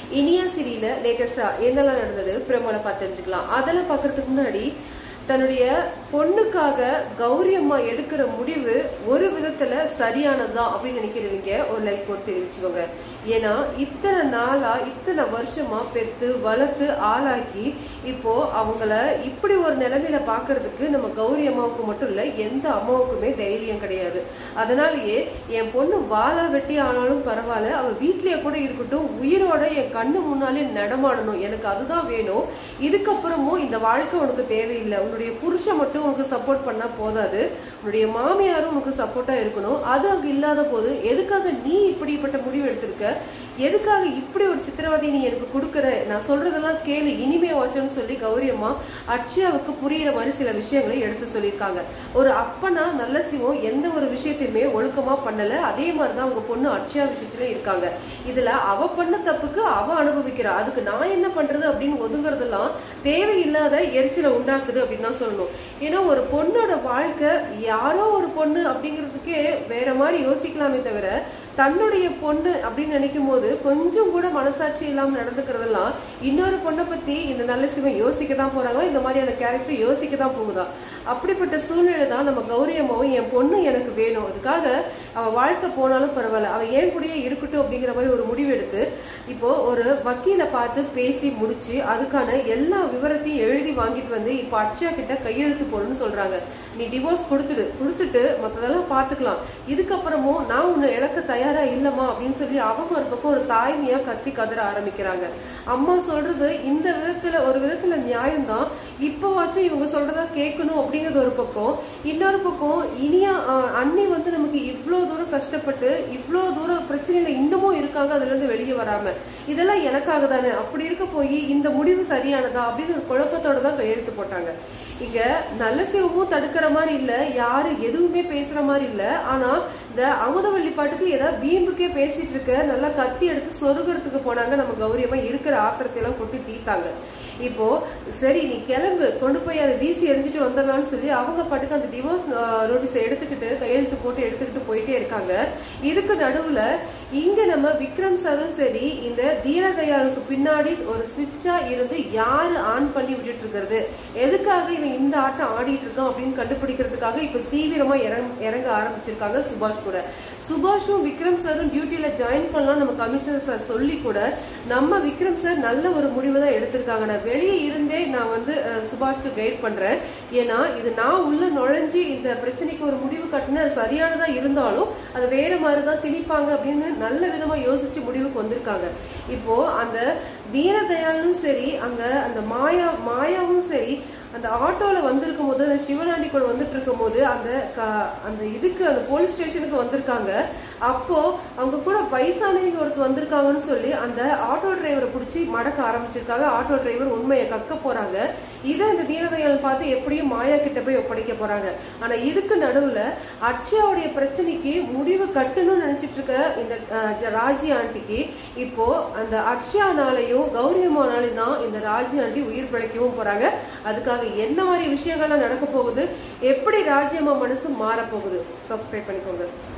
இனியா சீரியல்ல லேட்டஸ்டா என்னெல்லாம் நடந்தது பிரமோல பார்த்து தெரிஞ்சுக்கலாம். அதெல்லாம் பாக்குறதுக்கு முன்னாடி தன்னுடைய பொண்ணுக்காக கௌரி அம்மா எடுக்கிற முடிவு ஒரு விதத்துல சரியானதுதான் அப்படின்னு நினைக்கிறவங்க ஒரு லைக் போட்டு தெரிவிச்சுக்கோங்க. ஏன்னா இத்தனை நாளா இத்தனை வருஷமா பெத்து வளர்த்து ஆளாக்கி இப்போ அவங்கள இப்படி ஒரு நிலைமையில பாக்குறதுக்கு நம்ம கௌரி அம்மாவுக்கு மட்டும் இல்ல எந்த அம்மாவுக்குமே தைரியம் கிடையாது. அதனாலயே என் பொண்ணு வாழா வெட்டி ஆனாலும் பரவாயில்ல, அவ வீட்லயே கூட இருக்கட்டும், உயிரோட என் கண்ணு முன்னாலே நடமாடணும், எனக்கு அதுதான் வேணும். இதுக்கப்புறமும் இந்த வாழ்க்கை உனக்கு தேவையில்லை, உன்னுடைய புருஷன் மட்டும் உனக்கு சப்போர்ட் பண்ணா போதாது, உன்னுடைய மாமியாரும் உனக்கு சப்போர்ட்டா இருக்கணும். அது அங்க இல்லாத போது எதுக்காக நீ இப்படிப்பட்ட முடிவு எடுத்திருக்க, எதுக்காக இப்படி ஒரு சித்திரவதை நீ எனக்கு கொடுக்கற, நான் சொல்றதெல்லாம் கேளு, இனிமே வாச்சன்னு சொல்லி கௌரி அம்மா அக்ஷயாவுக்கு புரியுற மாதிரி சில விஷயங்களை எடுத்து சொல்லியிருக்காங்க. ஒரு அப்பனா நல்ல சிவம் எந்த ஒரு விஷயத்தையுமே ஒழுக்கமா பண்ணல, அதே மாதிரிதான் அவங்க பொண்ணு அக்ஷயா விஷயத்துல இருக்காங்க. இதுல அவ பண்ண தப்புக்கு அவ அனுபவிக்கிறா, அதுக்கு நான் என்ன பண்றது அப்படின்னு ஒதுங்குறதெல்லாம் தேவையில்லாத எரிச்சலை உண்டாக்குது அப்படின்னு தான் சொல்லணும். ஏன்னா ஒரு பொண்ணோட வாழ்க்கை யாரோ ஒரு பொண்ணு அப்படிங்கிறதுக்கே வேற மாதிரி யோசிக்கலாமே தவிர தன்னுடைய பொண்ணு அப்படின்னு நினைக்கும் போது கொஞ்சம் கூட மனசாட்சி இல்லாம நடந்துக்கிறதெல்லாம் இன்னொரு பொண்ணை பத்தி இந்த நல்ல சிவம் யோசிக்க தான் போறாங்க, இந்த மாதிரியான கேரக்டர் யோசிக்க தான் போகுதா. அப்படிப்பட்ட சூழ்நிலை தான் நம்ம கௌரி அம்மாவும் என் பொண்ணு எனக்கு வேணும், அதுக்காக அவ வாழ்க்கை போனாலும் பரவாயில்ல, அவ ஏன் கூடயே இருக்கட்டும் அப்படிங்கிற மாதிரி ஒரு முடிவு எடுத்து இப்போ ஒரு வக்கீல பார்த்து பேசி முடிச்சு அதுக்கான எல்லா விவரத்தையும் எழுதி வாங்கிட்டு வந்து இப்ப அக்ஷயா கிட்ட கையெழுத்து போடுன்னு சொல்றாங்க. நீ டிவோர்ஸ் கொடுத்துட்டு மத்ததெல்லாம் பாத்துக்கலாம், இதுக்கப்புறமும் நான் உன்னை இழக்க தயாரா இல்லமா அப்படின்னு சொல்லி அவங்க ஒரு பக்கம் ஒரு தாய்மையா கத்தி கதற ஆரம்பிக்கிறாங்க. அம்மா சொல்றது இந்த விதத்துல ஒரு விதத்துல நியாயம்தான், இப்பவாச்சும் இவங்க சொல்றதா கேட்கணும் அப்படிங்கறது ஒரு பக்கம். இன்னொரு பக்கம் இனியா அண்ணி வந்து நமக்கு இவ்வளவு தூரம் கஷ்டப்பட்டு இவ்வளவு தூரம் பிரச்சனையில இன்னமும் இருக்காங்க, அதுல இருந்து வெளியே வராம, இதெல்லாம் எனக்காக தானே, அப்படி இருக்க போய் இந்த முடிவு சரியானதா அப்படின்னு ஒரு குழப்பத்தோட தான் கையெழுத்து போட்டாங்க. இங்க நல்ல சிவமும் தடுக்கிற மாதிரி இல்ல, யாரு எதுவுமே பேசுற மாதிரி இல்ல. ஆனா இந்த அமுதவள்ளி பாட்டுக்கு ஏதாவது வீம்புக்கே பேசிட்டு இருக்க நல்லா கத்தி எடுத்து சொருகிறதுக்கு போனாங்க. நம்ம கௌரி அம்மா இருக்கிற ஆத்திரத்தை எல்லாம் கொட்டி தீத்தாங்க. இப்போ சரி நீ கிளம்பு, கொண்டு போய் அதை வீசி எரிஞ்சிட்டு வந்துடலாம்னு சொல்லி அவங்க பாட்டுக்கு அந்த டிவோர்ஸ் நோட்டீஸ் எடுத்துக்கிட்டு கையெழுத்து போட்டு எடுத்துக்கிட்டு போயிட்டே இருக்காங்க. இதுக்கு நடுவுல இங்க நம்ம விக்ரம் சாரும் சரி இந்த தீனதயாளுக்கு பின்னாடி ஒரு சுவிட்சா இருந்து யாரு ஆன் பண்ணி விட்டுட்டு இருக்கிறது, எதுக்காக இவன் இந்த ஆட்டம் ஆடிட்டு இருக்கான் அப்படின்னு கண்டுபிடிக்கிறதுக்காக இப்ப தீவிரமா இறங்க ஆரம்பிச்சிருக்காங்க சுபாஷ் கூட. சுபாஷும் விக்ரம் சாரும் டியூட்டியில ஜாயின் பண்ணலாம் நம்ம கமிஷனர் சார் சொல்லி கூட நம்ம விக்ரம் சார் நல்ல ஒரு முடிவு தான் எடுத்திருக்காங்க. நான் வெளியே இருந்தே நான் வந்து சுபாஷ்க்கு கைட் பண்றேன், ஏன்னா இது நான் உள்ள நுழைஞ்சி இந்த பிரச்சனைக்கு ஒரு முடிவு கட்டின சரியானதா இருந்தாலும் அது வேற மாதிரிதான் திணிப்பாங்க அப்படின்னு நல்ல விதமா யோசிச்சு முடிவுக்கு வந்திருக்காங்க. இப்போ அந்த தீனதயாளும் சரி அங்க அந்த மாயாவும் சரி அந்த ஆட்டோல வந்திருக்கும் போது, அந்த சிவனாண்டி கூட வந்துட்டு இருக்கும் போது அந்த இதுக்கு அந்த போலீஸ் ஸ்டேஷனுக்கு வந்திருக்காங்க. அப்போ அவங்க கூட வயசானவங்க ஒருத்தர் வந்திருக்காங்கன்னு சொல்லி அந்த ஆட்டோ டிரைவரை பிடிச்சி மடக்க ஆரம்பிச்சிருக்காங்க. ஆட்டோ டிரைவர் உண்மையை கக்க போறாங்க. இதை இந்த தீனதயாள் பார்த்து எப்படியும் மாயா கிட்ட போய் ஒப்படைக்க போறாங்க. ஆனா இதுக்கு நடுவுல அக்ஷயாவுடைய பிரச்சனைக்கு முடிவு கட்டணும்னு நினைச்சிட்டு இருக்க இந்த ராஜி ஆண்டிக்கு இப்போ அந்த அக்ஷயானாலையும் கௌரி அம்மானாலையும் தான் இந்த ராஜி ஆண்டி உயிர் பிழைக்கவும் போறாங்க. அதுக்காக என்ன மாதிரி விஷயங்கள்லாம் நடக்க போகுது, எப்படி ராஜி அம்மா மனசு மாற போகுது, சப்ஸ்கிரைப் பண்ணிக்கோங்க.